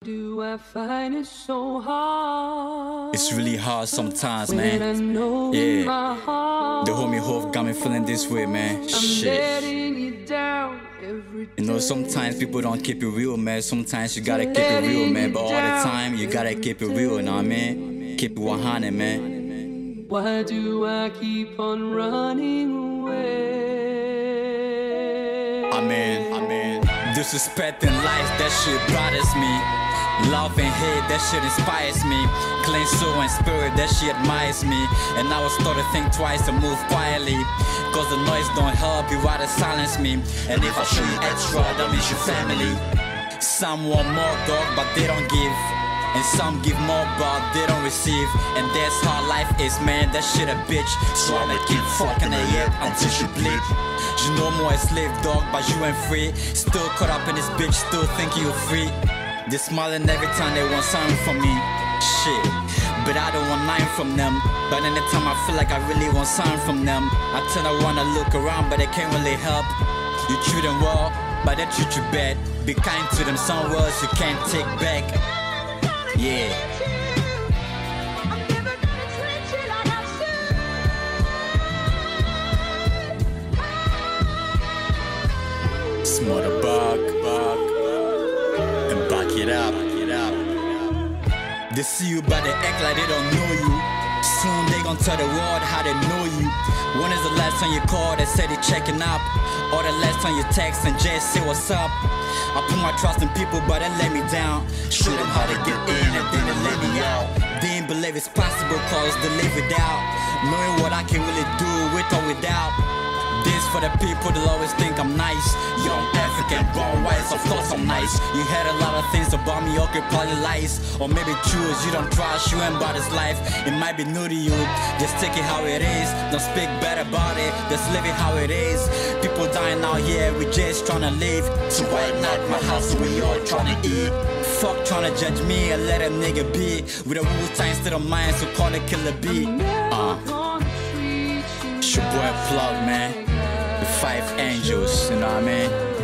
do I find it so hard? It's really hard sometimes, man. Yeah. The homie Hov got me feeling this way, man. Shit. You know, sometimes people don't keep it real, man. Sometimes you gotta keep it real, man. But all the time, you gotta keep it real, you know what I mean? Keep it 100, man. Why do I keep on running away? I mean, disrespecting life, that shit bothers me. Love and hate, that shit inspires me. Clean soul and spirit, that shit admires me. And I was taught to think twice and move quietly, cause the noise don't help, you rather silence me. And if I show you extra, that means your family. Some want more, dog, but they don't give. And some give more, but they don't receive. And that's how life is, man, that shit a bitch. So I'ma keep fucking her yet until she bleed. You know more a slave, dog, but you ain't free. Still caught up in this bitch, still thinking you're free. They smiling every time they want something from me. Shit, but I don't want nothing from them. But anytime I feel like I really want something from them, I tend to wanna look around, but they can't really help. You treat them well, but they treat you bad. Be kind to them, some words you can't take back. Yeah. Smother bug, and back it up. They see you but they act like they don't know you. Soon they gon' tell the world how they know you. When is the last time you called and said they checking up? Or the last time you text and just say what's up? I put my trust in people but they let me down. Show them how to get in and then they let me out. They ain't believe it's possible cause they live without knowing what I can really do with or without. This for the people that always think I'm nice. Young African, born white, of course I'm nice. You heard a lot of things about me, okay, probably lies. Or maybe truths you don't trust, you ain't about this life. It might be new to you, just take it how it is. Don't speak bad about it, just live it how it is. People dying out here, we just tryna live. So why not my house, we all tryna eat. Fuck tryna judge me and let a nigga be. With a Wu-Tang state of mind, so call it Killer B. It's your boy Plug, man. The 5 angels, you know what I mean?